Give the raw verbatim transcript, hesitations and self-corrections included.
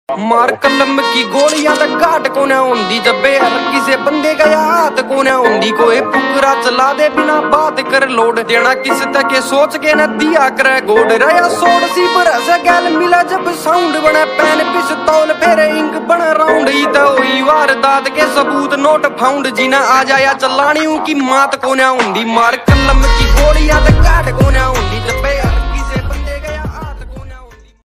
मार कलम की गोलियां तक घाट को न होंदी जब्बे हर किसे बंदे का हाथ को न होंदी कोई फुकरा चला दे बिना बात कर लोड देना किस तक सोच के न दिया करे गोड रया सोड सी बरस गैल मिला जब साउंड बना पैन पिस्तौल फिर इंक बना राउंड ही तो हुई वारदात के सबूत नोट फाउंड जीना आ जाया चलानी की मात को न होंदी मार कलम की गोलियां तक घाट को न होंदी।